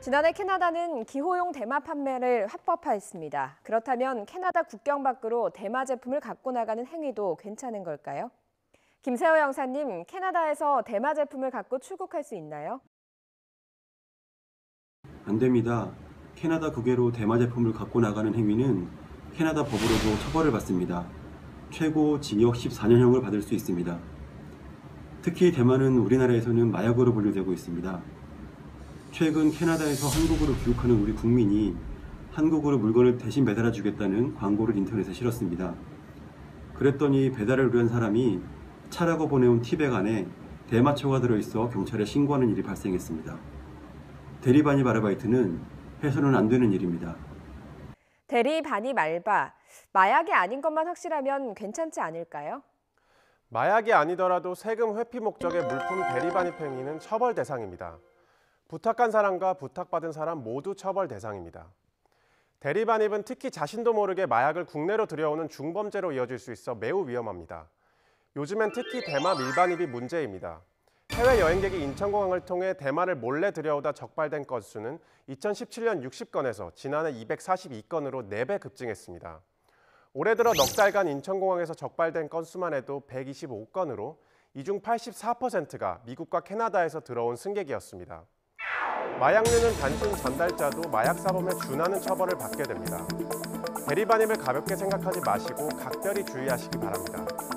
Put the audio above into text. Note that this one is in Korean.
지난해 캐나다는 기호용 대마 판매를 합법화했습니다. 그렇다면 캐나다 국경 밖으로 대마 제품을 갖고 나가는 행위도 괜찮은 걸까요? 김세호 영사님, 캐나다에서 대마 제품을 갖고 출국할 수 있나요? 안 됩니다. 캐나다 국외로 대마 제품을 갖고 나가는 행위는 캐나다 법으로도 처벌을 받습니다. 최고 징역 14년형을 받을 수 있습니다. 특히 대마는 우리나라에서는 마약으로 분류되고 있습니다. 최근 캐나다에서 한국으로 귀국하는 우리 국민이 한국으로 물건을 대신 배달해 주겠다는 광고를 인터넷에 실었습니다. 그랬더니 배달을 위한 사람이 차라고 보내온 티백 안에 대마초가 들어있어 경찰에 신고하는 일이 발생했습니다. 대리반입 아르바이트는 해서는 안 되는 일입니다. 대리 반입 알바, 마약이 아닌 것만 확실하면 괜찮지 않을까요? 마약이 아니더라도 세금 회피 목적의 물품 대리반입 행위는 처벌 대상입니다. 부탁한 사람과 부탁받은 사람 모두 처벌 대상입니다. 대리반입은 특히 자신도 모르게 마약을 국내로 들여오는 중범죄로 이어질 수 있어 매우 위험합니다. 요즘엔 특히 대마 밀반입이 문제입니다. 해외 여행객이 인천공항을 통해 대마를 몰래 들여오다 적발된 건수는 2017년 60건에서 지난해 242건으로 4배 급증했습니다. 올해 들어 넉 달간 인천공항에서 적발된 건수만 해도 125건으로 이 중 84%가 미국과 캐나다에서 들어온 승객이었습니다. 마약류는 단순 전달자도 마약사범에 준하는 처벌을 받게 됩니다. 대리반입을 가볍게 생각하지 마시고 각별히 주의하시기 바랍니다.